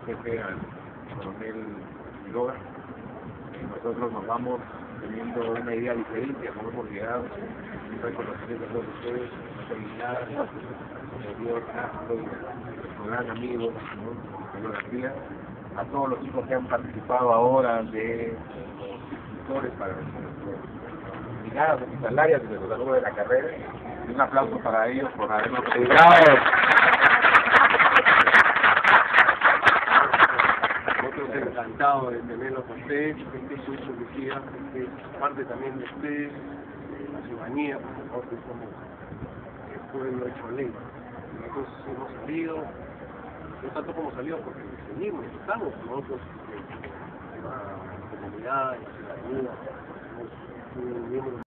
jefe, al coronel Quiroga. Nosotros nos vamos teniendo una idea diferente a cómo hemos llegado, un reconocimiento a todos ustedes, terminar el señor Castro, nuestro gran amigo, ¿no? Señor García, a todos los chicos que han participado ahora de instructores para nuestras brigadas hospitalarias desde los alumnos de la carrera, y un aplauso para ellos por habernos ayudado. Nosotros encantados de tenerlos a ustedes, este es su policía, este es parte también de ustedes, de la ciudadanía, porque nosotros somos el pueblo hecho ley. Nosotros hemos salido, no tanto como salido porque seguimos, estamos nosotros en la comunidad, en la ciudadanía, somos un miembro